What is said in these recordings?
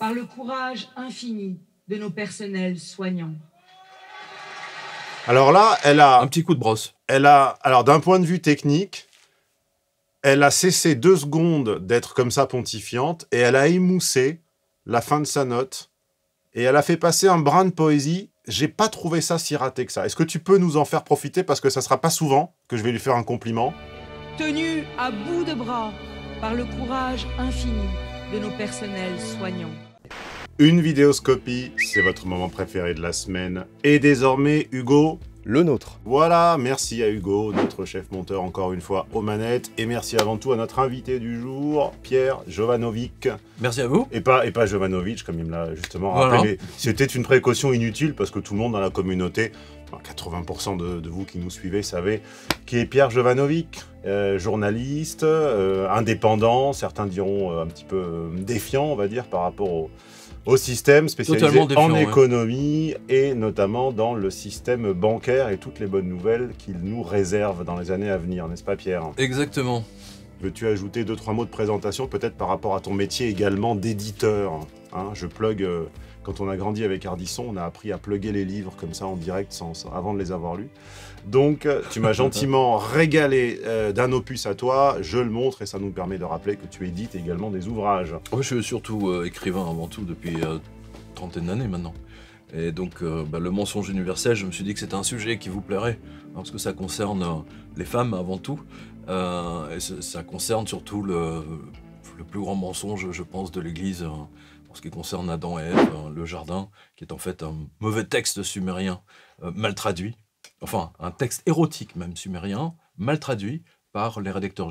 par le courage infini de nos personnels soignants. Alors là, elle a... Un petit coup de brosse. Alors, d'un point de vue technique, elle a cessé 2 secondes d'être comme ça pontifiante et elle a émoussé la fin de sa note et elle a fait passer un brin de poésie. J'ai pas trouvé ça si raté que ça. Est-ce que tu peux nous en faire profiter parce que ça sera pas souvent que je vais lui faire un compliment. Tenus à bout de bras par le courage infini de nos personnels soignants. Une vidéoscopie, c'est votre moment préféré de la semaine. Et désormais, Hugo... Le nôtre. Voilà, merci à Hugo, notre chef monteur encore une fois aux manettes. Et merci avant tout à notre invité du jour, Pierre Jovanovic. Merci à vous. Et pas Jovanovic, comme il me l'a justement voilà. rappelé. Mais c'était une précaution inutile parce que tout le monde dans la communauté, 80% de vous qui nous suivez savez qui est Pierre Jovanovic, journaliste, indépendant, certains diront un petit peu défiant, on va dire, par rapport au système spécialisé en économie et notamment dans le système bancaire et toutes les bonnes nouvelles qu'il nous réserve dans les années à venir, n'est-ce pas Pierre? Exactement. Veux-tu ajouter 2-3 mots de présentation, peut-être par rapport à ton métier également d'éditeur, hein? Je plug, quand on a grandi avec Ardisson, on a appris à plugger les livres comme ça en direct avant de les avoir lus. Donc, tu m'as gentiment régalé d'un opus à toi, je le montre et ça nous permet de rappeler que tu édites également des ouvrages. Je suis surtout écrivain avant tout depuis trentaine d'années maintenant. Et donc, le mensonge universel, je me suis dit que c'était un sujet qui vous plairait, parce que ça concerne les femmes avant tout, et ça concerne surtout le plus grand mensonge, je pense, de l'Église, en ce qui concerne Adam et Ève, le jardin, qui est en fait un mauvais texte sumérien mal traduit. Enfin, un texte érotique même sumérien, mal traduit par les rédacteurs.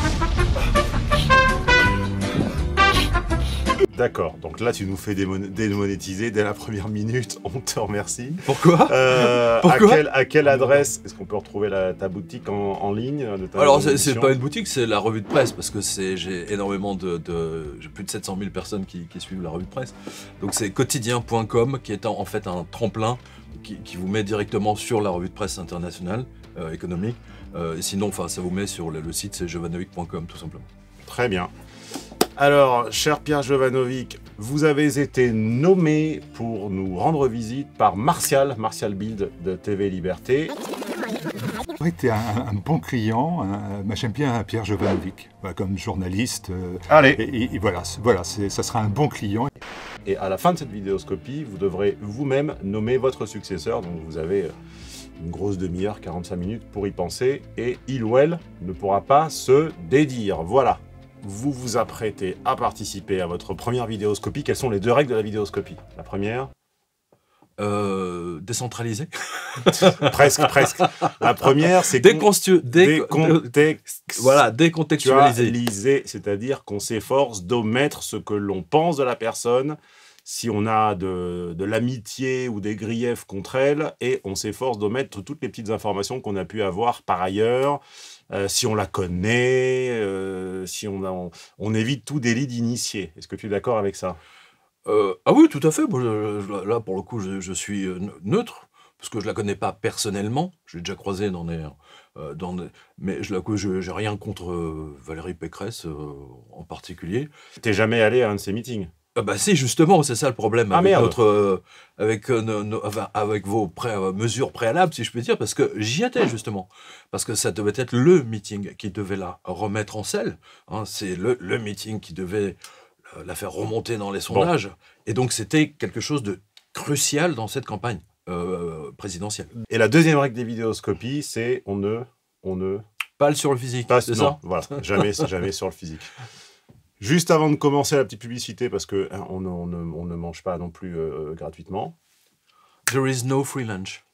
D'accord, donc là tu nous fais démonétiser dès la première minute, on te remercie. Pourquoi Pourquoi à quelle adresse est-ce qu'on peut retrouver ta boutique en ligne? Alors c'est pas une boutique, c'est la revue de presse, parce que j'ai énormément j'ai plus de 700 000 personnes qui suivent la revue de presse. Donc c'est quotidien.com qui est en fait un tremplin qui vous met directement sur la revue de presse internationale économique. Sinon, ça vous met sur le site, c'est jovanovic.com tout simplement. Très bien. Alors, cher Pierre Jovanovic, vous avez été nommé pour nous rendre visite par Martial Bild de TV Liberté. Vous été un bon client, j'aime bien Pierre Jovanovic, comme journaliste. Allez. Et voilà, ça sera un bon client. Et à la fin de cette vidéoscopie, vous devrez vous-même nommer votre successeur, donc vous avez une grosse demi-heure, 45 minutes pour y penser, et il ou elle ne pourra pas se dédire. Voilà. Vous vous apprêtez à participer à votre première vidéoscopie. Quelles sont les 2 règles de la vidéoscopie? La première? Décentralisé. Presque. La première, c'est décontextualiser, c'est-à-dire qu'on s'efforce d'omettre ce que l'on pense de la personne, si on a de l'amitié ou des griefs contre elle, et on s'efforce d'omettre toutes les petites informations qu'on a pu avoir par ailleurs, si on la connaît, si on évite tout délit d'initié. Est-ce que tu es d'accord avec ça? Ah oui, tout à fait. Moi, là, pour le coup, je suis neutre, parce que je la connais pas personnellement. Je l'ai déjà croisée mais j'ai rien contre Valérie Pécresse en particulier. T'es jamais allé à un de ses meetings? Bah si, justement, c'est ça le problème avec avec vos mesures préalables, si je peux dire, parce que j'y étais justement, parce que ça devait être le meeting qui devait la remettre en selle, hein, c'est le meeting qui devait la faire remonter dans les sondages, et donc c'était quelque chose de crucial dans cette campagne présidentielle. Et la deuxième règle des vidéoscopies, c'est on ne... Pas sur le physique, c'est ça? Voilà, jamais sur le physique. Juste avant de commencer la petite publicité, parce que on ne mange pas non plus gratuitement. There is no free lunch.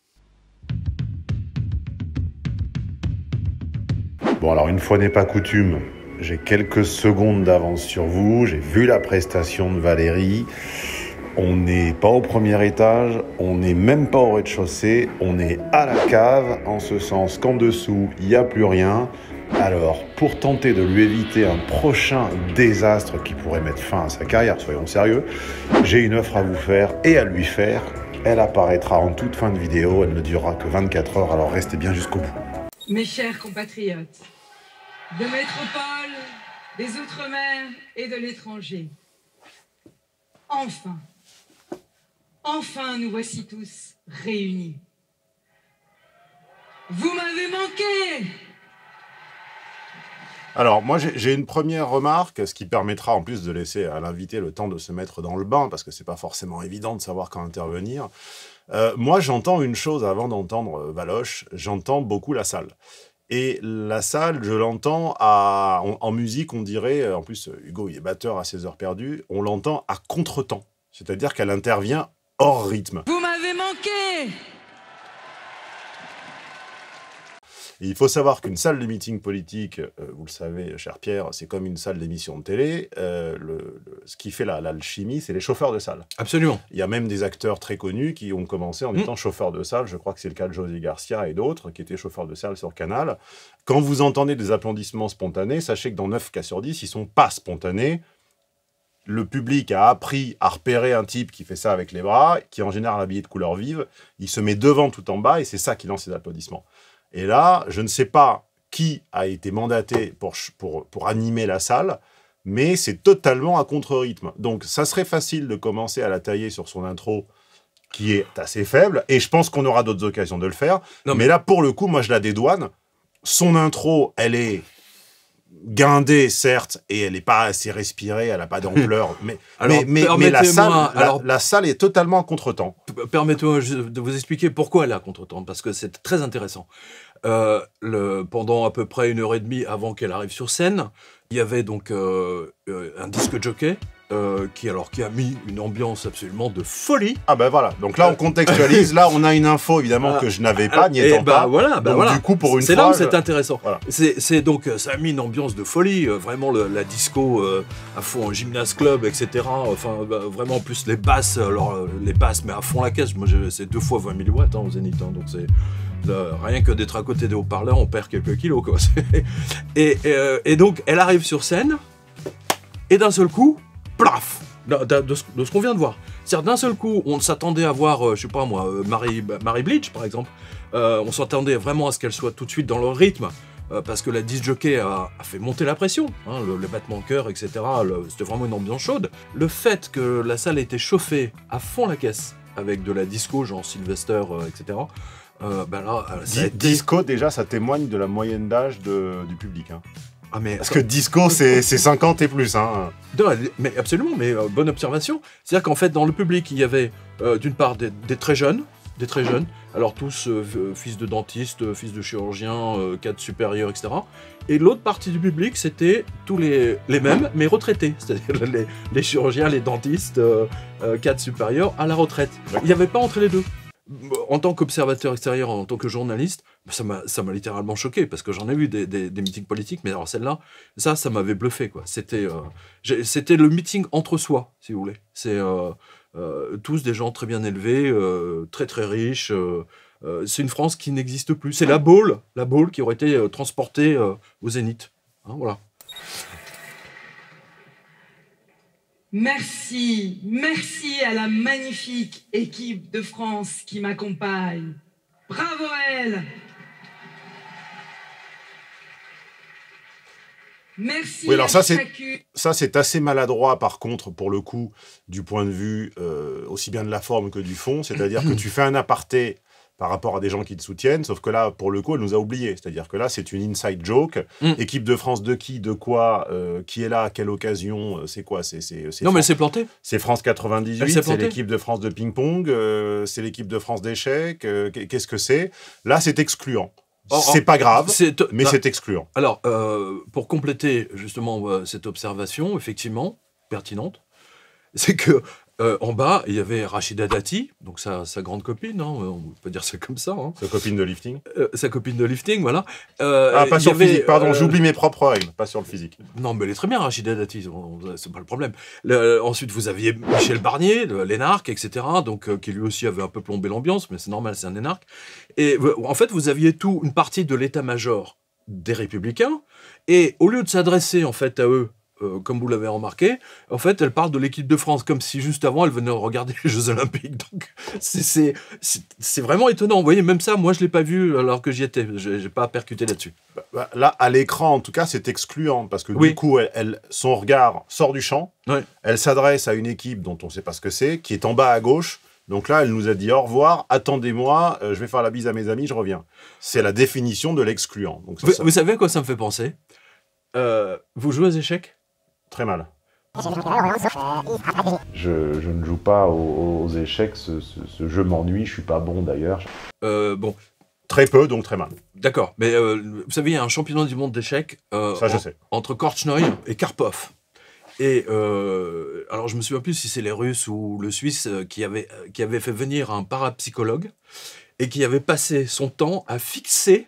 Bon, alors une fois n'est pas coutume, j'ai quelques secondes d'avance sur vous. J'ai vu la prestation de Valérie. On n'est pas au premier étage, on n'est même pas au rez-de-chaussée, on est à la cave, en ce sens qu'en dessous, il n'y a plus rien. Alors, pour tenter de lui éviter un prochain désastre qui pourrait mettre fin à sa carrière, soyons sérieux, j'ai une offre à vous faire et à lui faire. Elle apparaîtra en toute fin de vidéo, elle ne durera que 24 heures, alors restez bien jusqu'au bout. Mes chers compatriotes, de métropole, des Outre-mer et de l'étranger, enfin, enfin nous voici tous réunis. Vous m'avez manqué! Alors, moi, j'ai une première remarque, ce qui permettra en plus de laisser à l'invité le temps de se mettre dans le bain, parce que c'est pas forcément évident de savoir quand intervenir. Moi, j'entends une chose avant d'entendre Valoche, j'entends beaucoup la salle. Et la salle, je l'entends en musique, on dirait, en plus, Hugo, il est batteur à ses heures perdues, on l'entend à contre-temps. C'est-à-dire qu'elle intervient hors rythme. Vous m'avez manqué! Et il faut savoir qu'une salle de meeting politique, vous le savez, cher Pierre, c'est comme une salle d'émission de télé. Ce qui fait l'alchimie, c'est les chauffeurs de salle. Absolument. Il y a même des acteurs très connus qui ont commencé en étant chauffeurs de salle. Je crois que c'est le cas de José Garcia et d'autres qui étaient chauffeurs de salle sur Canal. Quand vous entendez des applaudissements spontanés, sachez que dans 9 cas sur 10, ils ne sont pas spontanés. Le public a appris à repérer un type qui fait ça avec les bras, qui est en général habillé de couleur vive. Il se met devant tout en bas et c'est ça qui lance les applaudissements. Et là, je ne sais pas qui a été mandaté pour animer la salle, mais c'est totalement à contre-rythme. Donc, ça serait facile de commencer à la tailler sur son intro, qui est assez faible, et je pense qu'on aura d'autres occasions de le faire. Non, mais là, pour le coup, moi, je la dédouane. Son intro, elle est guindée, certes, et elle n'est pas assez respirée, elle n'a pas d'ampleur, mais la salle est totalement à contre-temps. Permettez-moi de vous expliquer pourquoi elle est à contre-temps, parce que c'est très intéressant. Pendant à peu près 1h30 avant qu'elle arrive sur scène, il y avait donc un disque jockey qui a mis une ambiance absolument de folie. Ah ben voilà, donc là on contextualise, là on a une info évidemment que je n'avais pas, n'y étant pas. Voilà. Du coup pour une fois... C'est là où c'est intéressant. Voilà. C'est donc, ça a mis une ambiance de folie, vraiment la disco à fond en gymnase club, etc. Enfin, vraiment en plus les basses, les basses mais à fond la caisse. Moi c'est 2 fois 20 000 watts au Zénith, donc c'est... rien que d'être à côté des haut-parleurs, on perd quelques kilos, quoi. Et donc, elle arrive sur scène, et d'un seul coup, plaf, de ce qu'on vient de voir. C'est-à-dire, d'un seul coup, on s'attendait à voir, je sais pas moi, Marie Bleach, par exemple. On s'attendait vraiment à ce qu'elle soit tout de suite dans le rythme, parce que la disc jockey a fait monter la pression, hein, le battement de cœur, etc. C'était vraiment une ambiance chaude. Le fait que la salle était chauffée à fond la caisse, avec de la disco, genre Sylvester, etc., disco, déjà, ça témoigne de la moyenne d'âge du public. Hein. Ah, mais, parce que disco, c'est 50 et plus. Hein. Mais absolument, mais bonne observation. C'est-à-dire qu'en fait, dans le public, il y avait d'une part des très jeunes, alors tous fils de dentistes, fils de chirurgiens, cadres supérieurs, etc. Et l'autre partie du public, c'était tous les mêmes, mais retraités. C'est-à-dire les chirurgiens, les dentistes, cadres supérieurs à la retraite. Il n'y avait pas entre les deux. En tant qu'observateur extérieur, en tant que journaliste, ça m'a littéralement choqué, parce que j'en ai vu des meetings politiques, mais alors celle-là, ça m'avait bluffé, quoi. C'était le meeting entre soi, si vous voulez. C'est tous des gens très bien élevés, très très riches. C'est une France qui n'existe plus. C'est la Baule qui aurait été transportée au Zénith. Hein, voilà. Merci à la magnifique équipe de France qui m'accompagne. Bravo à elle. Merci. Oui, alors ça c'est assez maladroit par contre pour le coup du point de vue aussi bien de la forme que du fond, c'est-à-dire que tu fais un aparté par rapport à des gens qui te soutiennent, sauf que là, pour le coup, elle nous a oubliés. C'est-à-dire que là, c'est une inside joke. Équipe de France de qui, de quoi, qui est là, à quelle occasion, c'est quoi Non, mais c'est planté. C'est France 98, c'est l'équipe de France de ping-pong, c'est l'équipe de France d'échecs, qu'est-ce que c'est? Là, c'est excluant. C'est pas grave, mais c'est excluant. Alors, pour compléter justement cette observation, effectivement, pertinente, c'est que en bas, il y avait Rachida Dati, donc sa grande copine, hein, on peut dire ça comme ça. Hein. Sa copine de lifting. Sa copine de lifting, voilà. Pas sur le physique, pardon, j'oublie mes propres règles, pas sur le physique. Non, mais elle est très bien, Rachida Dati, c'est pas le problème. Ensuite, vous aviez Michel Barnier, l'énarque, etc., donc, qui lui aussi avait un peu plombé l'ambiance, mais c'est normal, c'est un énarque. Et en fait, vous aviez une partie de l'état-major des Républicains, et au lieu de s'adresser en fait à eux, comme vous l'avez remarqué, en fait, elle parle de l'équipe de France, comme si juste avant, elle venait de regarder les Jeux Olympiques. Donc, c'est vraiment étonnant. Vous voyez, même ça, moi, je ne l'ai pas vu alors que j'y étais. Je n'ai pas percuté là-dessus. Là, à l'écran, en tout cas, c'est excluant, parce que Oui. du coup, son regard sort du champ, Ouais. elle s'adresse à une équipe dont on ne sait pas ce que c'est, qui est en bas à gauche. Donc là, elle nous a dit au revoir, attendez-moi, je vais faire la bise à mes amis, je reviens. C'est la définition de l'excluant. Donc ça, Vous savez à quoi ça me fait penser? Vous jouez aux échecs? très mal. Je ne joue pas aux échecs, ce jeu m'ennuie, je suis pas bon d'ailleurs. Bon, Très peu, donc très mal. d'accord. Mais vous savez, il y a un championnat du monde d'échecs Ça, je sais. entre Korchnoi et Karpov. Et alors, je me souviens plus si c'est les Russes ou le Suisse qui avait fait venir un parapsychologue et qui avait passé son temps à fixer,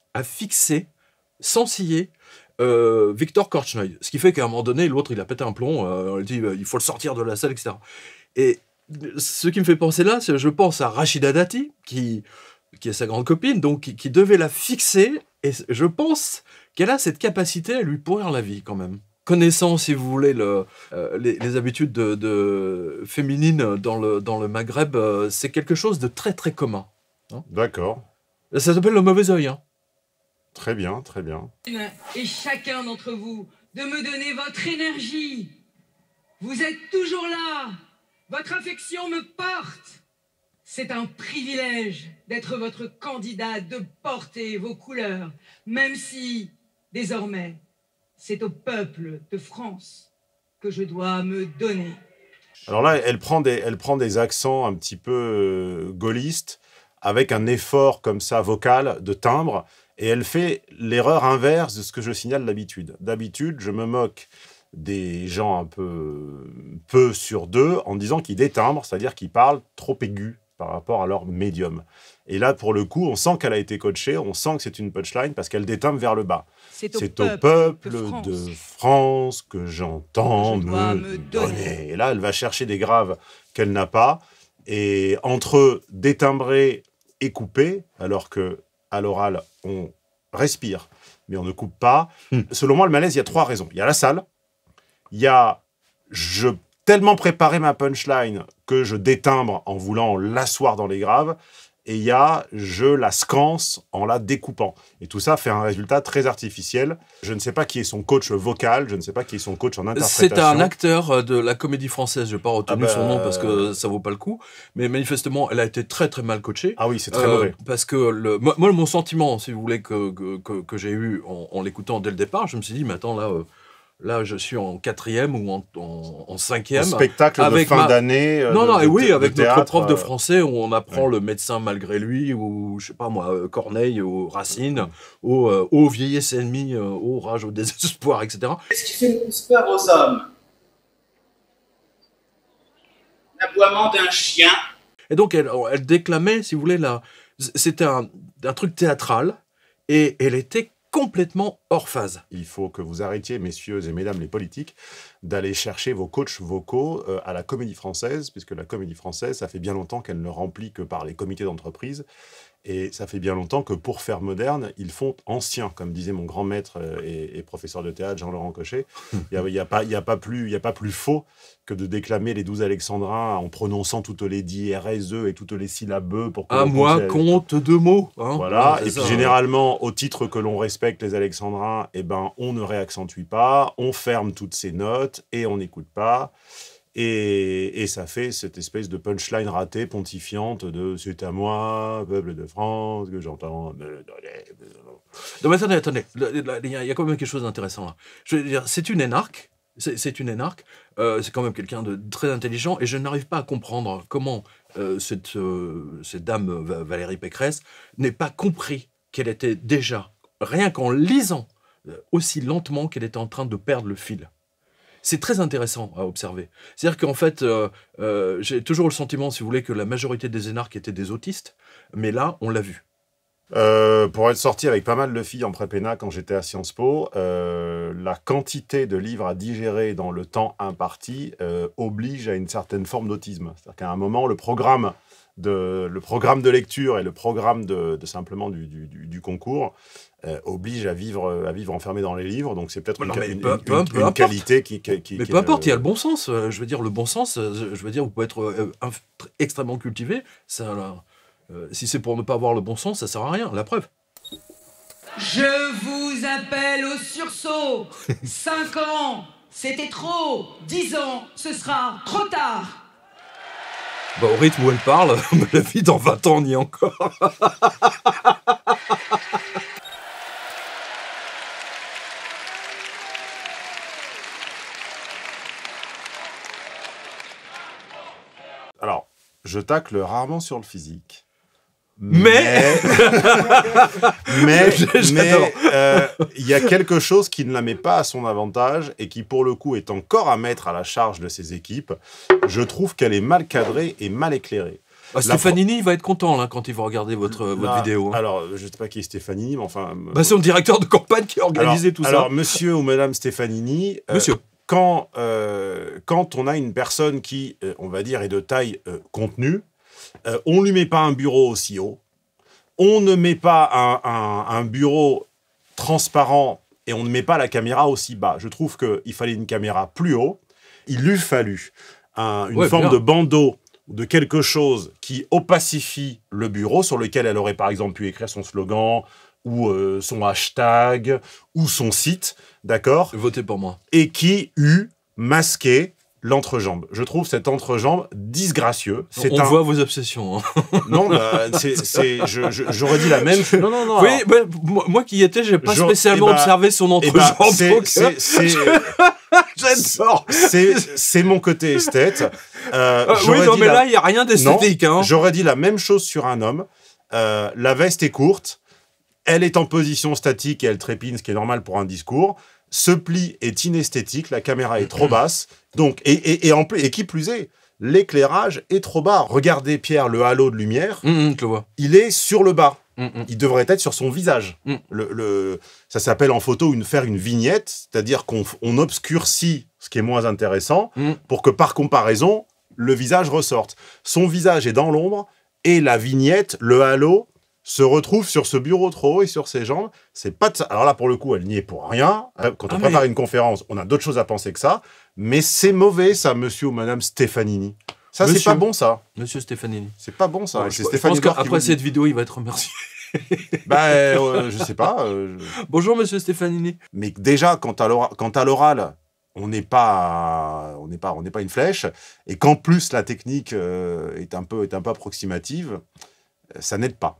sans ciller, Victor Korchnoi. Ce qui fait qu'à un moment donné, l'autre, il a pété un plomb. Il dit, il faut le sortir de la salle, etc. Et ce qui me fait penser là, c'est je pense à Rachida Dati, qui est sa grande copine, donc qui devait la fixer. Et je pense qu'elle a cette capacité à lui pourrir la vie, quand même. Connaissant, si vous voulez, les habitudes féminines dans le Maghreb, c'est quelque chose de très, très commun. D'accord. Ça s'appelle le mauvais œil. Hein. Très bien, très bien. Et chacun d'entre vous de me donner votre énergie. Vous êtes toujours là. Votre affection me porte. C'est un privilège d'être votre candidat, de porter vos couleurs, même si, désormais, c'est au peuple de France que je dois me donner. Alors là, elle prend des accents un petit peu gaullistes, avec un effort comme ça vocal, de timbre, et elle fait l'erreur inverse de ce que je signale d'habitude. D'habitude, je me moque des gens un peu sur deux en disant qu'ils détimbrent, c'est-à-dire qu'ils parlent trop aigus par rapport à leur médium. Et là, pour le coup, on sent qu'elle a été coachée, on sent que c'est une punchline parce qu'elle détimbre vers le bas. C'est au peuple de France que j'entends me donner. Et là, elle va chercher des graves qu'elle n'a pas. Et entre détimbrer et couper, alors que à l'oral, on respire, mais on ne coupe pas. Selon moi, le malaise, il y a 3 raisons. Il y a la salle, il y a tellement préparé ma punchline que je détimbre en voulant l'asseoir dans les graves, et il y a je la scance en la découpant. Et tout ça fait un résultat très artificiel. Je ne sais pas qui est son coach vocal, je ne sais pas qui est son coach en interprétation. C'est un acteur de la Comédie Française, je n'ai pas retenu son nom parce que ça vaut pas le coup, mais manifestement, elle a été très très mal coachée. Ah oui, c'est très mauvais. Parce que moi, mon sentiment, si vous voulez, que j'ai eu en l'écoutant dès le départ, je me suis dit, mais attends, là, je suis en 4e ou en 5e. Un spectacle de fin d'année. Avec théâtre, notre prof de français où on apprend le médecin malgré lui, ou je sais pas moi, Corneille, ou Racine, au vieillesse ennemi, au rage, au désespoir, etc. Qu'est-ce qui fait le plus peur aux hommes? L'aboiement d'un chien. Et donc, elle déclamait, si vous voulez, c'était un truc théâtral, et elle était complètement hors phase. Il faut que vous arrêtiez, messieurs et mesdames les politiques, d'aller chercher vos coachs vocaux à la Comédie Française, puisque la Comédie Française, ça fait bien longtemps qu'elle ne remplit que par les comités d'entreprise, et ça fait bien longtemps que pour faire moderne, ils font ancien, comme disait mon grand maître et professeur de théâtre Jean-Laurent Cochet. Il n'y a pas plus faux que de déclamer les 12 alexandrins en prononçant toutes les RSE et toutes les syllabes pour que À moi, compte 2 mots. Hein. Voilà, et puis généralement, au titre que l'on respecte les alexandrins, eh ben, on ne réaccentue pas, on ferme toutes ces notes et on n'écoute pas. Et ça fait cette espèce de punchline ratée, pontifiante de « c'est à moi, peuple de France, que j'entends me donner... » Non mais attendez, il y a quand même quelque chose d'intéressant là. Je veux dire, c'est une énarque, c'est quand même quelqu'un de très intelligent, et je n'arrive pas à comprendre comment cette dame Valérie Pécresse n'ait pas compris qu'elle était déjà, rien qu'en lisant, aussi lentement qu'elle était en train de perdre le fil. C'est très intéressant à observer. C'est-à-dire qu'en fait, j'ai toujours le sentiment, si vous voulez, que la majorité des énarques étaient des autistes, mais là, on l'a vu. Pour être sorti avec pas mal de filles en prépéna quand j'étais à Sciences Po, la quantité de livres à digérer dans le temps imparti oblige à une certaine forme d'autisme. C'est-à-dire qu'à un moment, le programme de lecture et le programme simplement du concours oblige à vivre enfermé dans les livres. Donc c'est peut-être une qualité qui mais peu importe, il y a le bon sens. Je veux dire, le bon sens, je veux dire, vous pouvez être extrêmement cultivé. Ça, si c'est pour ne pas avoir le bon sens, ça sert à rien. La preuve. Je vous appelle au sursaut. 5 ans, c'était trop. 10 ans, ce sera trop tard. Bah, au rythme où elle parle, la vie dans 20 ans, on y est encore. Alors, je tacle rarement sur le physique. Mais il y a quelque chose qui ne la met pas à son avantage et qui, pour le coup, est encore à mettre à la charge de ses équipes. Je trouve qu'elle est mal cadrée et mal éclairée. Ah, Stefanini, il va être content là, quand il va regarder votre vidéo. Hein. Alors, je ne sais pas qui est Stefanini, mais enfin... Bah, c'est le directeur de campagne qui a organisé tout ça. Alors, monsieur ou madame Stefanini... Monsieur. Quand on a une personne qui, on va dire, est de taille contenue, on ne lui met pas un bureau aussi haut, on ne met pas un bureau transparent et on ne met pas la caméra aussi bas. Je trouve qu'il fallait une caméra plus haut. Il lui fallu une forme de bandeau, de quelque chose qui opacifie le bureau, sur lequel elle aurait par exemple pu écrire son slogan, ou son hashtag, ou son site, d'accord ? Votez pour moi. Et qui eût masqué l'entrejambe. Je trouve cet entrejambe disgracieux. On voit vos obsessions. Hein. Non, j'aurais dit la même chose. Non. Oui, moi qui y étais, j'ai pas spécialement observé son entrejambe. J'adore. C'est mon côté esthète. Oui, non, mais là, il n'y a rien d'esthétique. Hein. J'aurais dit la même chose sur un homme. La veste est courte. Elle est en position statique et elle trépine, ce qui est normal pour un discours. Ce pli est inesthétique, la caméra est trop basse. Donc, et qui plus est, l'éclairage est trop bas. Regardez, Pierre, le halo de lumière, je le vois. Il est sur le bas. Il devrait être sur son visage. Ça s'appelle en photo faire une vignette, c'est-à-dire qu'on obscurcit ce qui est moins intéressant pour que, par comparaison, le visage ressorte. Son visage est dans l'ombre et la vignette, le halo, se retrouve sur ce bureau trop haut et sur ses jambes. C'est pas de ça. Alors là, pour le coup, elle n'y est pour rien. Quand on prépare une conférence, on a d'autres choses à penser que ça. Mais c'est mauvais, ça, monsieur ou madame Stefanini. Ça, c'est pas bon, ça. Monsieur Stefanini. C'est pas bon, ça. Ouais, je pense qu'après cette vidéo, il va être remercié. Je sais pas. Bonjour, monsieur Stefanini. Mais déjà, quant à l'oral, on n'est pas une flèche. Et qu'en plus, la technique est un peu approximative, ça n'aide pas.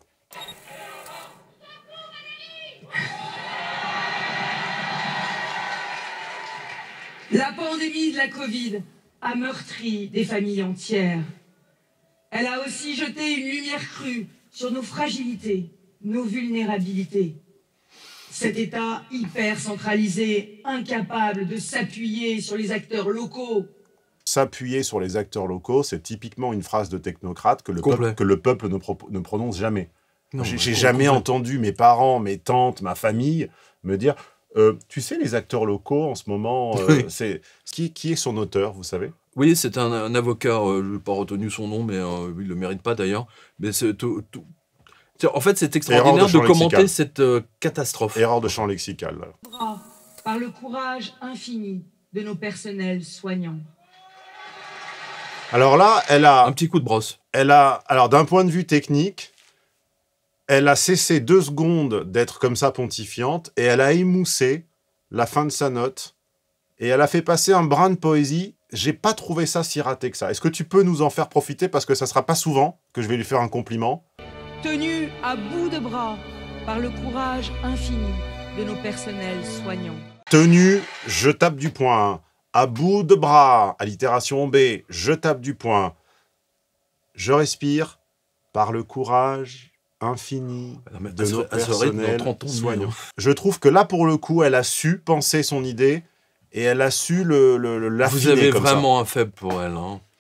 La pandémie de la Covid a meurtri des familles entières. Elle a aussi jeté une lumière crue sur nos fragilités, nos vulnérabilités. Cet État hyper centralisé, incapable de s'appuyer sur les acteurs locaux. S'appuyer sur les acteurs locaux, c'est typiquement une phrase de technocrate que le peuple ne prononce jamais. J'ai jamais entendu mes parents, mes tantes, ma famille me dire tu sais, les acteurs locaux, en ce moment, c'est qui est son auteur, vous savez? Oui, c'est un avocat, je n'ai pas retenu son nom, mais il ne le mérite pas d'ailleurs. Mais en fait, c'est extraordinaire de commenter cette catastrophe. Erreur de champ lexical. Par le courage infini de nos personnels soignants. Alors là, elle a... Un petit coup de brosse. Alors, d'un point de vue technique, elle a cessé 2 secondes d'être comme ça pontifiante et elle a émoussé la fin de sa note et elle a fait passer un brin de poésie. J'ai pas trouvé ça si raté que ça. Est-ce que tu peux nous en faire profiter parce que ça sera pas souvent que je vais lui faire un compliment? Tenu à bout de bras par le courage infini de nos personnels soignants. Tenu, je tape du poing. À bout de bras, allitération B, je tape du poing. Je respire par le courage infini de nos personnels soignants. Je trouve que là, pour le coup, elle a su penser son idée et elle a su l'affiner. Vous avez vraiment un faible pour elle. Hein.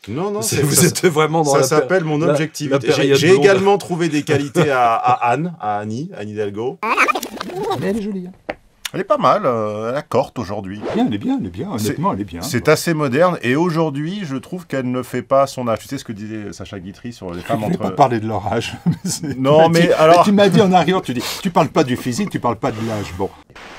Non, non, Vous êtes vraiment dans ça la s'appelle mon objectivité. période J'ai blonde. également trouvé des qualités à Annie Hidalgo. Mais elle est jolie. Hein. Elle est pas mal, elle a corte aujourd'hui. Elle est bien, honnêtement, elle est bien. C'est assez moderne et aujourd'hui, je trouve qu'elle ne fait pas son âge. Tu sais ce que disait Sacha Guitry sur les femmes Je ne vais entre... pas parler de leur âge. Non, mais alors... Tu m'as dit en arrière, tu parles pas du physique, tu parles pas de l'âge. Bon.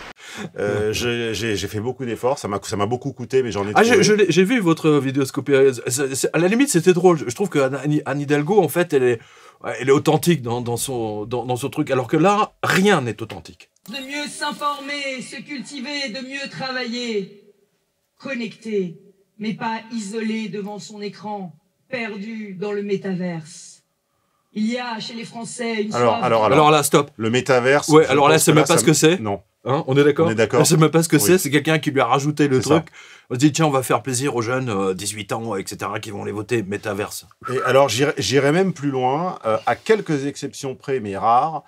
J'ai fait beaucoup d'efforts, ça m'a beaucoup coûté, mais j'en ai Ah, trouvé. j'ai vu votre vidéoscopie. À la limite, c'était drôle. Je trouve que Anne Hidalgo, en fait, elle est authentique dans son truc, alors que là, rien n'est authentique. De mieux s'informer, se cultiver, de mieux travailler. Connecté, mais pas isolé devant son écran, perdu dans le métaverse. Il y a chez les Français une soif... Alors là, stop. Le métaverse. Ouais, je alors là, pense c'est que même pas ce que c'est. Non. Hein, on est d'accord? On est d'accord. Elle sait même pas ce que Oui. c'est quelqu'un qui lui a rajouté le C'est ça. truc. On se dit, tiens, on va faire plaisir aux jeunes 18 ans, etc., qui vont les voter métaverse. Et alors, j'irai même plus loin, à quelques exceptions près, mais rares,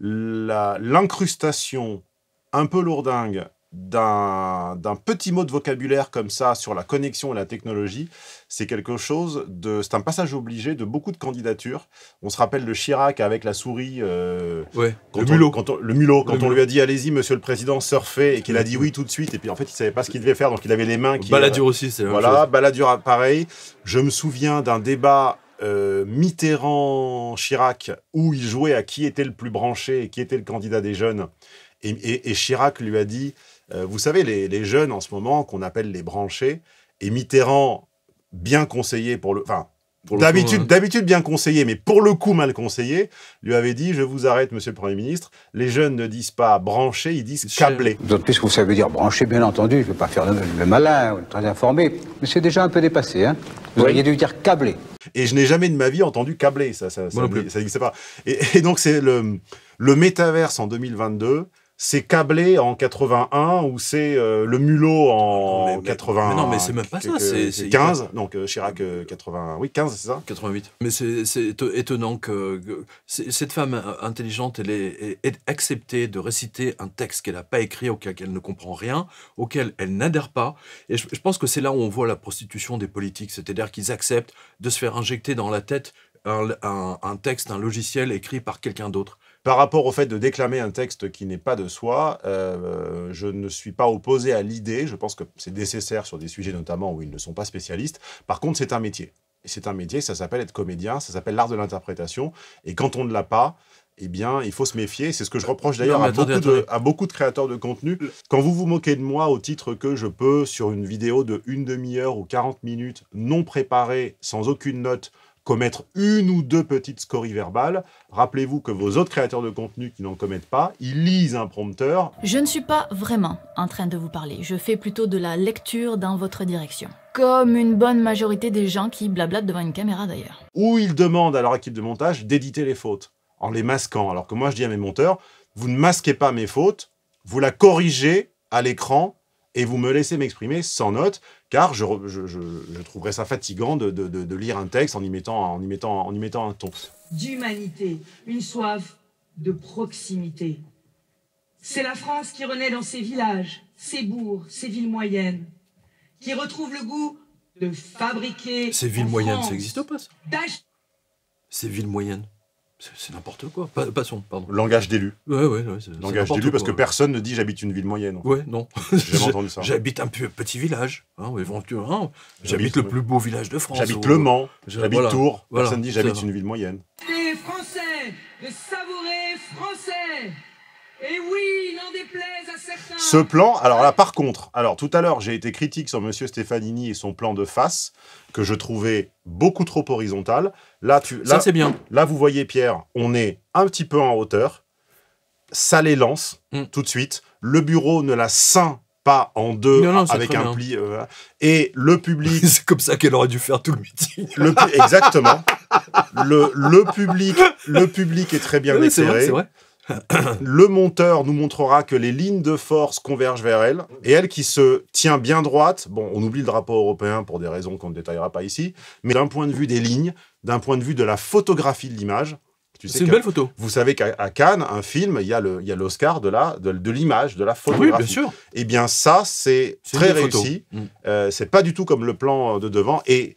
l'incrustation un peu lourdingue d'un petit mot de vocabulaire comme ça sur la connexion et la technologie, c'est quelque chose de... C'est un passage obligé de beaucoup de candidatures. On se rappelle de Chirac avec la souris... Ouais, quand le on- mulot. quand on- le mulot, quand Le on mulot. lui a dit « Allez-y, monsieur le président, surfez », et qu'il a dit oui tout de suite, et puis en fait, il savait pas ce qu'il devait faire, donc il avait les mains qui... Balladur aussi, c'est la même Voilà, chose. Balladur, pareil. Je me souviens d'un débat Mitterrand-Chirac où il jouait à qui était le plus branché et qui était le candidat des jeunes. Et Chirac lui a dit, vous savez, les jeunes en ce moment qu'on appelle les branchés, et Mitterrand, bien conseillé pour le... Enfin, Pour le coup, hein. d'habitude bien conseillé, mais pour le coup mal conseillé, lui avait dit, je vous arrête, monsieur le Premier ministre, les jeunes ne disent pas branché, ils disent câblé. D'autant plus que vous savez dire branché, bien entendu, je ne veux pas faire le malin, ou très informé, mais c'est déjà un peu dépassé. Hein. Vous auriez dû dire câblé. Et je n'ai jamais de ma vie entendu câblé, ça Moi non plus. n'existait pas. Et donc c'est le métaverse en 2022, c'est câblé en 81 ou c'est le mulot en mais 80. mais non, mais c'est même pas ça, c'est 15. Donc Chirac 80. Oui, 15, c'est ça. 88. Mais c'est étonnant que cette femme intelligente, elle ait accepté de réciter un texte qu'elle n'a pas écrit, auquel elle ne comprend rien, auquel elle n'adhère pas. Et je pense que c'est là où on voit la prostitution des politiques, c'est-à-dire qu'ils acceptent de se faire injecter dans la tête un texte, un logiciel écrit par quelqu'un d'autre. Par rapport au fait de déclamer un texte qui n'est pas de soi, je ne suis pas opposé à l'idée. Je pense que c'est nécessaire sur des sujets notamment où ils ne sont pas spécialistes. Par contre, c'est un métier. Et c'est un métier, ça s'appelle être comédien, ça s'appelle l'art de l'interprétation. Et quand on ne l'a pas, eh bien, il faut se méfier. C'est ce que je reproche d'ailleurs Non, mais à beaucoup de créateurs de contenu. Quand vous vous moquez de moi au titre que je peux, sur une vidéo de 1 demi-heure ou 40 minutes, non préparée, sans aucune note, commettre une ou deux petites scories verbales, rappelez-vous que vos autres créateurs de contenu qui n'en commettent pas, ils lisent un prompteur. Je ne suis pas vraiment en train de vous parler, je fais plutôt de la lecture dans votre direction. Comme une bonne majorité des gens qui blablatent devant une caméra d'ailleurs. Où ils demandent à leur équipe de montage d'éditer les fautes, en les masquant. Alors que moi je dis à mes monteurs, vous ne masquez pas mes fautes, vous la corrigez à l'écran, et vous me laissez m'exprimer sans note, car je trouverais ça fatigant de lire un texte en y mettant un ton. D'humanité, une soif de proximité. C'est la France qui renaît dans ses villages, ses bourgs, ses villes moyennes, qui retrouve le goût de fabriquer. Ces villes en moyennes, France, ça n'existe pas, ça. d'acheter. Ces villes moyennes. C'est n'importe quoi. Passons, pardon. Langage d'élu. Ouais, c'est Langage n'importe d'élu, parce que quoi. personne ne dit j'habite une ville moyenne. Ouais, non. J'ai jamais entendu ça. J'habite un petit village, hein, éventuellement. J'habite J'habite le plus beau village de France. J'habite Le Mans, j'habite voilà. Tours. Voilà. Personne ne dit j'habite une ville moyenne. Les Français, de savourer français. Et oui, n'en déplaise à certains. Ce plan, alors là par contre, alors tout à l'heure j'ai été critique sur Monsieur Stefanini et son plan de face, que je trouvais beaucoup trop horizontal. Là, Ça, c'est bien. Là vous voyez Pierre, on est un petit peu en hauteur, ça les lance tout de suite, le bureau ne la scinde pas en deux Non, c'est avec très un bien. pli, et le public... C'est comme ça qu'elle aurait dû faire tout le meeting. Exactement. Le public est très bien Oui, c'est éclairé. vrai. Le monteur nous montrera que les lignes de force convergent vers elle, et elle qui se tient bien droite, bon, on oublie le drapeau européen pour des raisons qu'on ne détaillera pas ici, mais d'un point de vue des lignes, d'un point de vue de la photographie de l'image, C'est une belle photo. vous savez qu'à Cannes, un film, il y a l'Oscar de l'image, de la photographie. Oui, bien sûr. Eh bien ça, c'est C'est très une belle photo. réussi. C'est pas du tout comme le plan de devant, et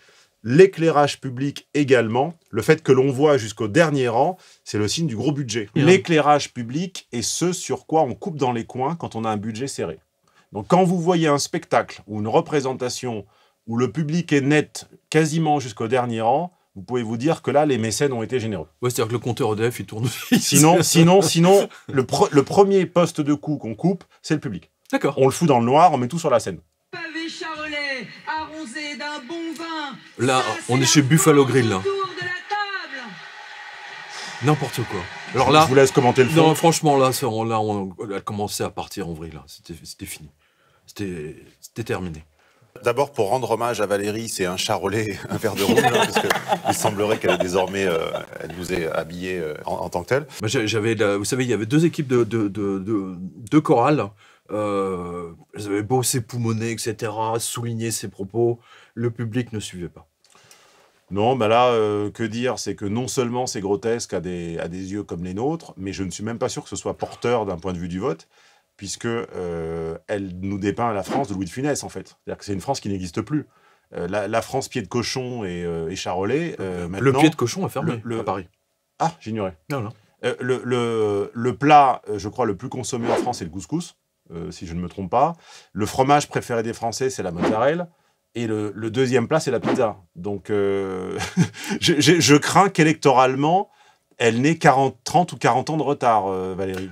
L'éclairage public également, le fait que l'on voit jusqu'au dernier rang, c'est le signe du gros budget. L'éclairage public est ce sur quoi on coupe dans les coins quand on a un budget serré. Donc quand vous voyez un spectacle ou une représentation où le public est net quasiment jusqu'au dernier rang, vous pouvez vous dire que là, les mécènes ont été généreux. Ouais, c'est-à-dire que le compteur EDF, il tourne aussi. Sinon, le premier poste de coup qu'on coupe, c'est le public. D'accord. On le fout dans le noir, on met tout sur la scène. Pavé charolais, arrosé d'un bon vin. Là, Ça, on est la chez Buffalo Grill, là. autour de la table. N'importe quoi. Alors là, je vous laisse commenter le fond. non, franchement, là, on a commencé à partir en vrille, là. C'était fini. C'était terminé. D'abord, pour rendre hommage à Valérie, c'est un charolais, un verre de rouge, hein, parce qu'il semblerait qu'elle est désormais, elle nous est habillée en tant que telle. Bah, vous savez, il y avait 2 équipes de chorale. Elles avaient beau s'époumoner, etc., souligner ses propos. Le public ne suivait pas. Non, bah là, que dire, c'est que non seulement c'est grotesque à des yeux comme les nôtres, mais je ne suis même pas sûr que ce soit porteur d'un point de vue du vote, puisque elle nous dépeint la France de Louis de Funès, en fait. C'est-à-dire que c'est une France qui n'existe plus. La France pied de cochon et charolais, maintenant... Le pied de cochon est fermé à Paris. Ah, j'ignorais. Non. Le plat, je crois, le plus consommé en France, c'est le couscous, si je ne me trompe pas. Le fromage préféré des Français, c'est la mozzarella. Et le deuxième plat, c'est la pizza. Donc, je crains qu'électoralement, elle n'ait 30 ou 40 ans de retard, Valérie.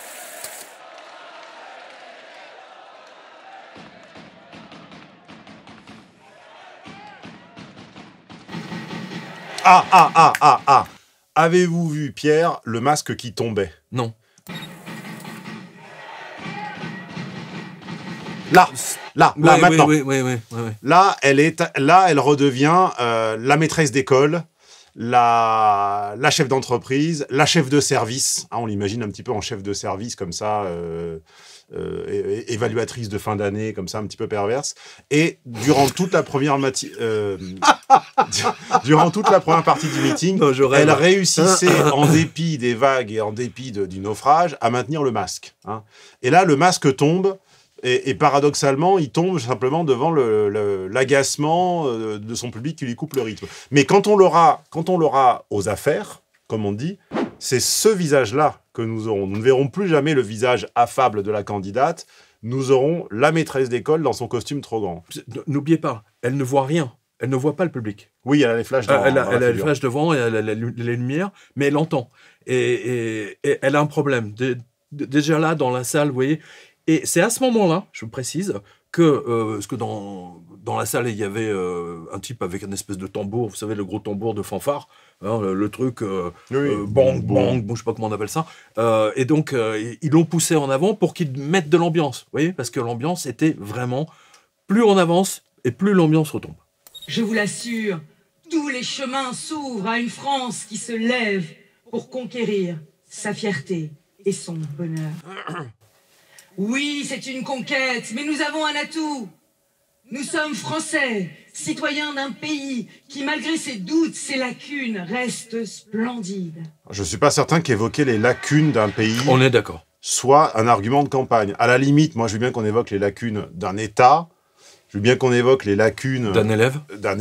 Ah. Avez-vous vu, Pierre, le masque qui tombait? Non. Là, maintenant. Oui. Là, elle redevient la maîtresse d'école, la chef d'entreprise, la chef de service. Hein, on l'imagine un petit peu en chef de service, comme ça, évaluatrice de fin d'année, comme ça, un petit peu perverse. Et durant toute la première partie du meeting, elle réussissait, en dépit des vagues et en dépit du naufrage, à maintenir le masque. Hein. Et là, le masque tombe. Et paradoxalement, il tombe simplement devant l'agacement de son public qui lui coupe le rythme. Mais quand on l'aura aux affaires, comme on dit, c'est ce visage-là que nous aurons. Nous ne verrons plus jamais le visage affable de la candidate. Nous aurons la maîtresse d'école dans son costume trop grand. N'oubliez pas, elle ne voit rien. Elle ne voit pas le public. Oui, elle a les flashs devant. Elle a les flashs devant, et elle a les lumières, mais elle entend. Et elle a un problème. Déjà là, dans la salle, vous voyez... Et c'est à ce moment-là, je précise, parce que dans la salle, il y avait un type avec une espèce de tambour, vous savez, le gros tambour de fanfare, hein, le truc bang, bang, bon, je sais pas comment on appelle ça. Et donc, ils l'ont poussé en avant pour qu'il mette de l'ambiance, vous voyez, parce que l'ambiance était vraiment, plus on avance et plus l'ambiance retombe. Je vous l'assure, tous les chemins s'ouvrent à une France qui se lève pour conquérir sa fierté et son bonheur. Oui, c'est une conquête, mais nous avons un atout. Nous sommes Français, citoyens d'un pays qui, malgré ses doutes, ses lacunes, reste splendide. Je ne suis pas certain qu'évoquer les lacunes d'un pays... On est d'accord. ...soit un argument de campagne. À la limite, moi, je veux bien qu'on évoque les lacunes d'un État. Je veux bien qu'on évoque les lacunes... D'un élève.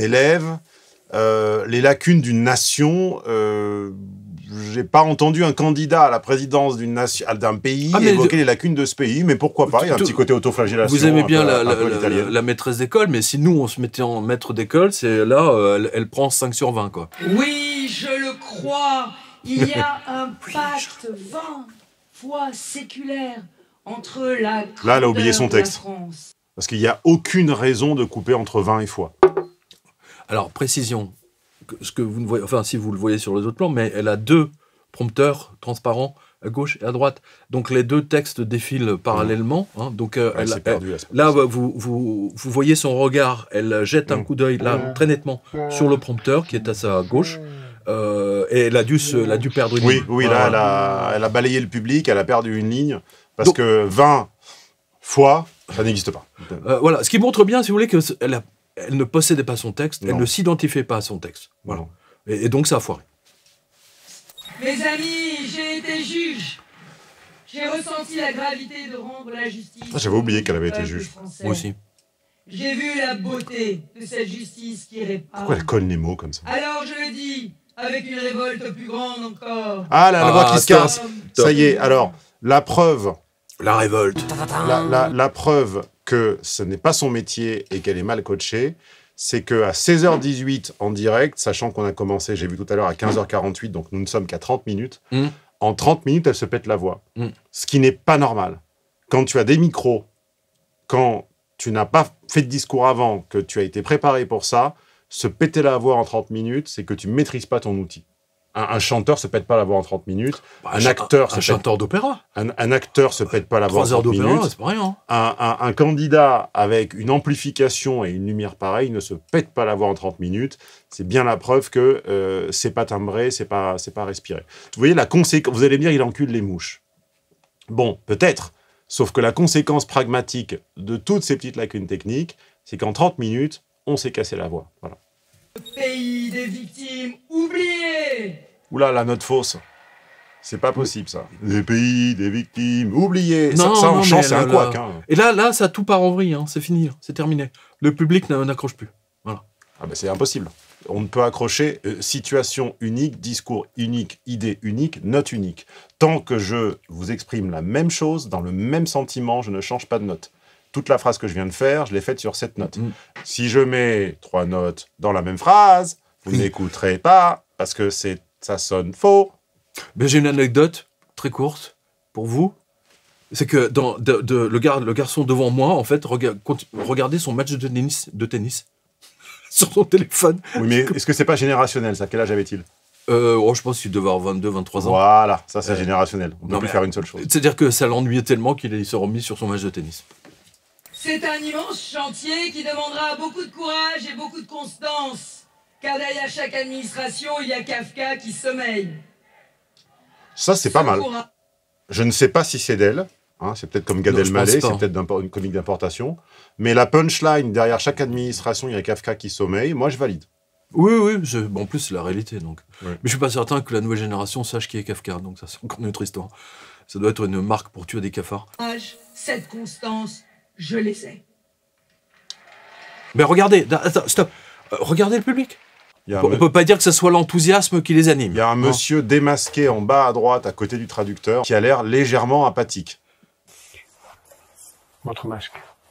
Les lacunes d'une nation... J'ai pas entendu un candidat à la présidence d'un pays évoquer les lacunes de ce pays, mais pourquoi pas, il y a un petit côté autoflagellation. Vous aimez bien la maîtresse d'école, mais si nous on se mettait en maître d'école, c'est là, elle prend 5 sur 20, quoi. Oui, je le crois, il y a un pacte 20 fois séculaire entre la Là, elle a oublié son grandeur de la texte. France. Parce qu'il n'y a aucune raison de couper entre 20 et foi. Alors, précision. Ce que vous ne voyez, enfin si vous le voyez sur les autres plans, mais elle a 2 prompteurs transparents à gauche et à droite. Donc les 2 textes défilent parallèlement. Hein, donc là, vous voyez son regard. Elle jette un coup d'œil là très nettement sur le prompteur qui est à sa gauche. Et elle a dû perdre une ligne. Oui, là, elle a balayé le public, elle a perdu une ligne. Parce que 20 fois, ça n'existe pas. Voilà, ce qui montre bien, si vous voulez, elle ne possédait pas son texte, elle ne s'identifiait pas à son texte. Voilà. Et donc ça a foiré. Mes amis, j'ai été juge. J'ai ressenti la gravité de rendre la justice. J'avais oublié qu'elle avait été juge. Moi aussi. J'ai vu la beauté de cette justice qui répare. Pourquoi elle colle les mots comme ça? Alors je le dis, avec une révolte plus grande encore. Ah, la voix qui se stop. casse. Ça y est, alors, la preuve, La révolte. la preuve que ce n'est pas son métier et qu'elle est mal coachée, c'est qu'à 16h18 en direct, sachant qu'on a commencé, j'ai vu tout à l'heure, à 15h48, donc nous ne sommes qu'à 30 minutes, en 30 minutes, elle se pète la voix. Ce qui n'est pas normal. Quand tu as des micros, quand tu n'as pas fait de discours avant, que tu as été préparé pour ça, se péter la voix en 30 minutes, c'est que tu ne maîtrises pas ton outil. Un chanteur se pète pas la voix en 30 minutes. Un acteur d'opéra. Un acteur se pète pas la voix en 3 heures 30 d'opéra, minutes. c'est pas rien. Un candidat avec une amplification et une lumière pareille ne se pète pas la voix en 30 minutes. C'est bien la preuve que c'est pas timbré, c'est pas respiré. Vous voyez la conséquence. Vous allez me dire, il encule les mouches. Bon, peut-être. Sauf que la conséquence pragmatique de toutes ces petites lacunes techniques, c'est qu'en 30 minutes, on s'est cassé la voix. Voilà. Le pays des victimes oubliées. Oula, la note fausse. C'est pas possible, ça. Les pays des victimes oubliées. Non, ça en non, chant, mais c'est un là- couac. Hein. Et là, ça tout part en vrille, hein. C'est fini, c'est terminé. Le public n'accroche plus. Voilà. Ah ben c'est impossible. On ne peut accrocher situation unique, discours unique, idée unique, note unique. Tant que je vous exprime la même chose, dans le même sentiment, je ne change pas de note. Toute la phrase que je viens de faire, je l'ai faite sur 7 notes. Si je mets 3 notes dans la même phrase, vous n'écouterez pas, parce que ça sonne faux. Mais j'ai une anecdote très courte pour vous. C'est que le garçon devant moi, en fait, regardait son match de tennis sur son téléphone. Oui, mais est-ce que c'est pas générationnel, ça? Quel âge avait-il? Je pense qu'il devait avoir 22, 23 ans. Voilà, ça c'est générationnel. On peut plus faire une seule chose. C'est-à-dire que ça l'ennuyait tellement qu'il s'est remis sur son match de tennis. C'est un immense chantier qui demandera beaucoup de courage et beaucoup de constance. Car derrière chaque administration, il y a Kafka qui sommeille. Ça, c'est pas mal. Courage. Je ne sais pas si c'est d'elle. Hein, c'est peut-être comme Gad Non, je Elmaleh, pense pas. c'est peut-être une comique d'importation. Mais la punchline, derrière chaque administration, il y a Kafka qui sommeille. Moi, je valide. Oui, bon, en plus, c'est la réalité. Donc. Ouais. Mais je suis pas certain que la nouvelle génération sache qui est Kafka. Donc ça, c'est encore une autre histoire. Ça doit être une marque pour tuer des cafards. Cette constance, je les ai. Mais regardez, attends, stop. Regardez le public. On peut pas dire que ce soit l'enthousiasme qui les anime. Il y a un monsieur démasqué en bas à droite, à côté du traducteur, qui a l'air légèrement apathique. Votre masque.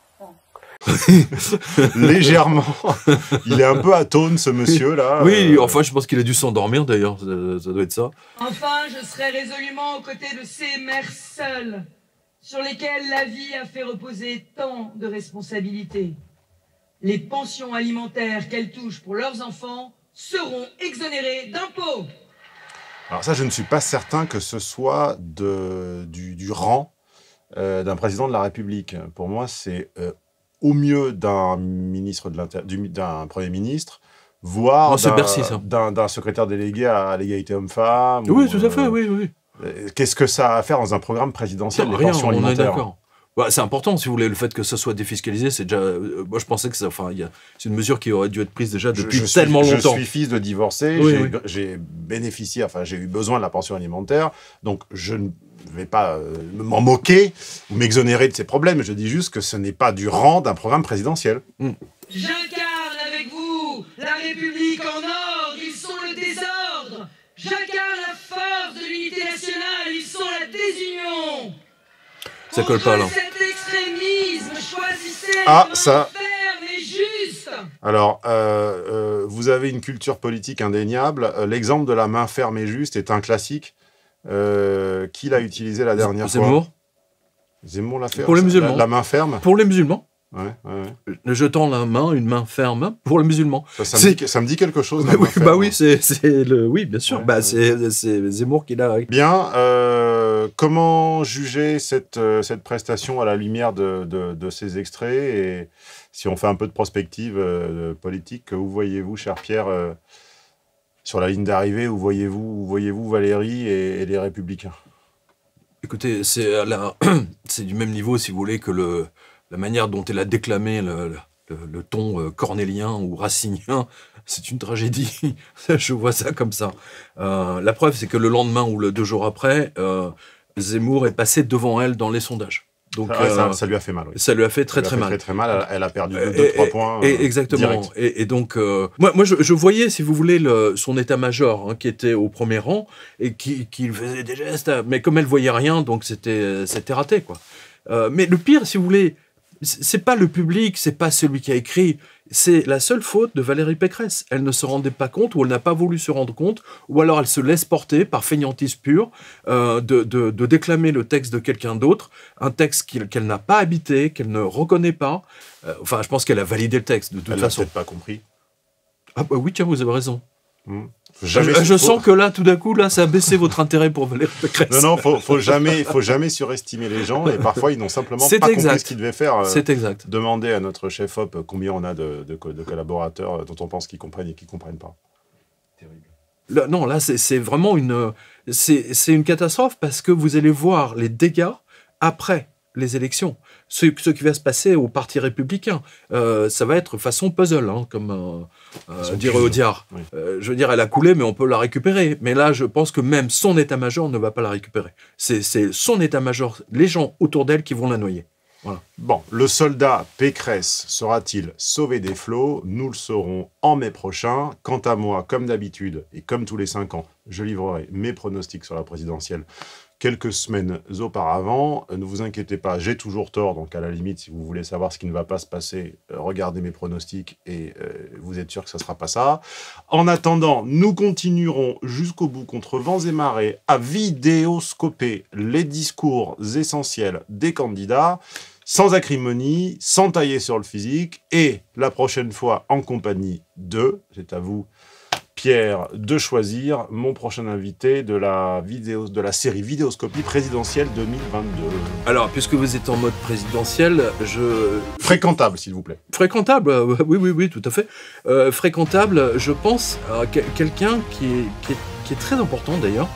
Légèrement. Il est un peu atone, ce monsieur-là. Oui, enfin, je pense qu'il a dû s'endormir, d'ailleurs. Ça doit être ça. Enfin, je serai résolument aux côtés de ces mères seules, sur lesquelles la vie a fait reposer tant de responsabilités. Les pensions alimentaires qu'elles touchent pour leurs enfants seront exonérées d'impôts. Alors ça, je ne suis pas certain que ce soit du rang d'un président de la République. Pour moi, c'est au mieux d'un ministre d'un Premier ministre, voire d'un secrétaire délégué à l'égalité homme-femme. Oui, tout à fait, oui. Qu'est-ce que ça a à faire dans un programme présidentiel, les pensions on est alimentaires? d'accord. Bah, c'est important, si vous voulez, le fait que ça soit défiscalisé, c'est déjà... moi, je pensais que c'est une mesure qui aurait dû être prise déjà depuis tellement longtemps. Je suis fils de divorcé, j'ai bénéficié, enfin, j'ai eu besoin de la pension alimentaire, donc je ne vais pas m'en moquer ou m'exonérer de ces problèmes, je dis juste que ce n'est pas du rang d'un programme présidentiel. J'incarne avec vous la République en ordre, ils sont le désordre. J'incarne la force de l'unité nationale, ils sont la désunion. Ça colle pas, là. Cet extrémisme, choisissez ça... ferme et juste. Alors, vous avez une culture politique indéniable. L'exemple de la main ferme et juste est un classique. Qui l'a utilisé la dernière fois? Zemmour l'a fait. Pour les musulmans. La main ferme. Pour les musulmans. Ouais. Je tends la main, une main ferme, pour les musulmans. Ça me dit quelque chose. Oui, bien sûr. Ouais, c'est Zemmour qui l'a. Bien. Comment juger cette prestation à la lumière de ces extraits, et si on fait un peu de prospective politique, où voyez-vous, cher Pierre, sur la ligne d'arrivée, où voyez-vous Valérie et les Républicains? Écoutez, c'est du même niveau, si vous voulez, que la manière dont elle a déclamé le ton cornélien ou racinien, c'est une tragédie. Je vois ça comme ça. La preuve, c'est que le lendemain ou 2 jours après, Zemmour est passé devant elle dans les sondages. Donc, ça lui a fait mal. Oui. Ça lui a fait très mal. Très mal. Elle a perdu 2-3 points. Exactement. Et donc, moi, je voyais, si vous voulez, son état-major qui était au premier rang et qui faisait des gestes. Mais comme elle voyait rien, donc c'était raté, quoi. Mais le pire, si vous voulez, c'est pas le public, c'est pas celui qui a écrit. C'est la seule faute de Valérie Pécresse. Elle ne se rendait pas compte, ou elle n'a pas voulu se rendre compte, ou alors elle se laisse porter par fainéantise pure de déclamer le texte de quelqu'un d'autre, un texte qu'elle n'a pas habité, qu'elle ne reconnaît pas. Enfin, je pense qu'elle a validé le texte, de toute façon. Elle n'a peut-être pas compris. Ah bah oui, tiens, vous avez raison. Je sens que là, tout d'un coup, là, ça a baissé votre intérêt pour Valérie Pécresse. Non, faut jamais surestimer les gens, et parfois ils n'ont simplement pas compris ce qu'ils devaient faire. C'est exact. Demander à notre chef op combien on a de collaborateurs dont on pense qu'ils comprennent et qui comprennent pas. Terrible. Non, là, c'est vraiment c'est une catastrophe, parce que vous allez voir les dégâts après les élections. Ce qui va se passer au Parti républicain, ça va être façon puzzle, comme dirait Audiard. Oui. Je veux dire, elle a coulé, mais on peut la récupérer. Mais là, je pense que même son état-major ne va pas la récupérer. C'est son état-major, les gens autour d'elle qui vont la noyer. Voilà. Bon, le soldat Pécresse sera-t-il sauvé des flots? Nous le saurons en mai prochain. Quant à moi, comme d'habitude, et comme tous les 5 ans, je livrerai mes pronostics sur la présidentielle quelques semaines auparavant. Ne vous inquiétez pas, j'ai toujours tort, donc à la limite, si vous voulez savoir ce qui ne va pas se passer, regardez mes pronostics et vous êtes sûr que ça ne sera pas ça. En attendant, nous continuerons jusqu'au bout contre vents et marées à vidéoscoper les discours essentiels des candidats, sans acrimonie, sans tailler sur le physique, et la prochaine fois en compagnie de, c'est à vous, Pierre, de choisir mon prochain invité de la série Vidéoscopie présidentielle 2022. Alors, puisque vous êtes en mode présidentiel, Fréquentable, s'il vous plaît. Fréquentable, oui, tout à fait. Fréquentable, je pense à quelqu'un qui est très important, d'ailleurs.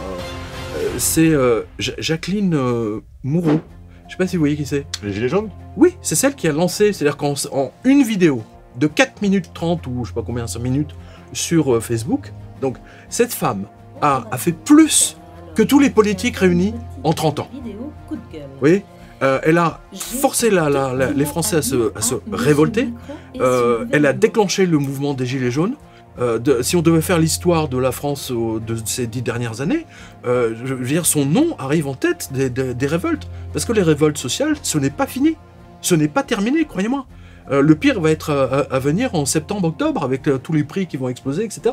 C'est Jacqueline Moureau. Je ne sais pas si vous voyez qui c'est. Les Gilets jaunes? Oui, c'est celle qui a lancé, c'est-à-dire qu'en une vidéo de 4 minutes 30 ou je sais pas combien, 5 minutes, sur Facebook. Donc, cette femme a fait plus que tous les politiques réunis en 30 ans. Oui, elle a forcé les Français à se révolter. Elle a déclenché le mouvement des Gilets jaunes. Si on devait faire l'histoire de la France de ces 10 dernières années, je veux dire, son nom arrive en tête des révoltes. Parce que les révoltes sociales, ce n'est pas fini. Ce n'est pas terminé, croyez-moi. Le pire va être à venir en septembre-octobre avec tous les prix qui vont exploser, etc.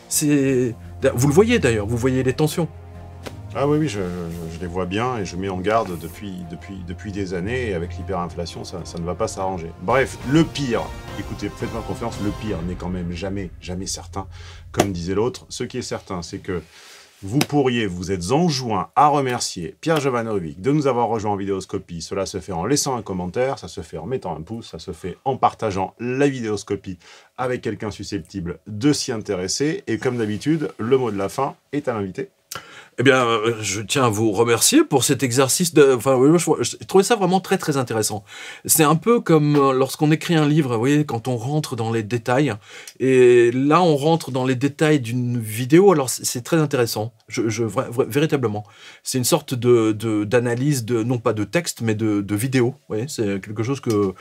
Vous le voyez d'ailleurs, vous voyez les tensions. Ah oui, je les vois bien et je mets en garde depuis des années, et avec l'hyperinflation, ça ne va pas s'arranger. Bref, le pire, écoutez, faites-moi confiance, le pire n'est quand même jamais certain, comme disait l'autre. Ce qui est certain, c'est que vous êtes enjoint à remercier Pierre Jovanovic de nous avoir rejoints en vidéoscopie. Cela se fait en laissant un commentaire, ça se fait en mettant un pouce, ça se fait en partageant la vidéoscopie avec quelqu'un susceptible de s'y intéresser. Et comme d'habitude, le mot de la fin est à l'invité. Eh bien, je tiens à vous remercier pour cet exercice de... Enfin, je trouvais ça vraiment très, très intéressant. C'est un peu comme lorsqu'on écrit un livre, vous voyez, quand on rentre dans les détails. Et là, on rentre dans les détails d'une vidéo, alors c'est très intéressant, véritablement. C'est une sorte d'analyse, non pas de texte, mais de vidéo. Vous voyez, c'est quelque chose que...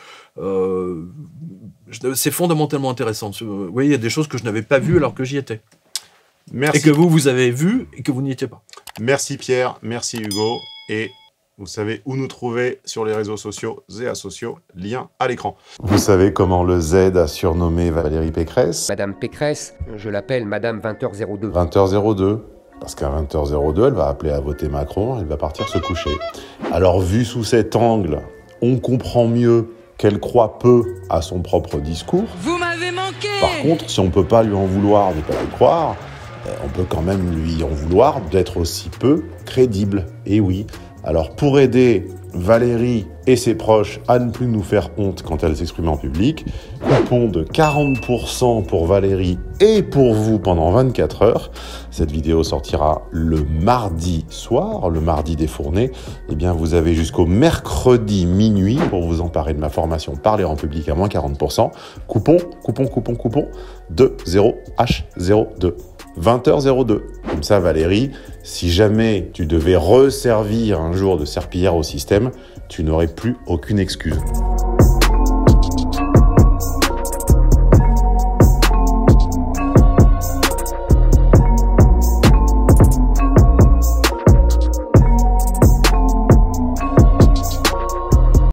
c'est fondamentalement intéressant. Vous voyez, il y a des choses que je n'avais pas vues alors que j'y étais. Merci. Et que vous avez vu et que vous n'y étiez pas. Merci Pierre, merci Hugo, et vous savez où nous trouver sur les réseaux sociaux et asociaux, lien à l'écran. Vous savez comment le Z a surnommé Valérie Pécresse? Madame Pécresse, je l'appelle Madame 20h02. 20h02, parce qu'à 20h02, elle va appeler à voter Macron, elle va partir se coucher. Alors vu sous cet angle, on comprend mieux qu'elle croit peu à son propre discours. Vous m'avez manqué! Par contre, si on ne peut pas lui en vouloir de ne pas le croire, on peut quand même lui en vouloir d'être aussi peu crédible. Et oui, alors pour aider Valérie et ses proches à ne plus nous faire honte quand elle s'exprime en public, coupon de 40% pour Valérie et pour vous pendant 24 heures. Cette vidéo sortira le mardi soir, le mardi des fournées. Eh bien, vous avez jusqu'au mercredi minuit pour vous emparer de ma formation Parler en public à moins 40%. Coupon de 0H02. 20h02. Comme ça, Valérie, si jamais tu devais resservir un jour de serpillière au système, tu n'aurais plus aucune excuse.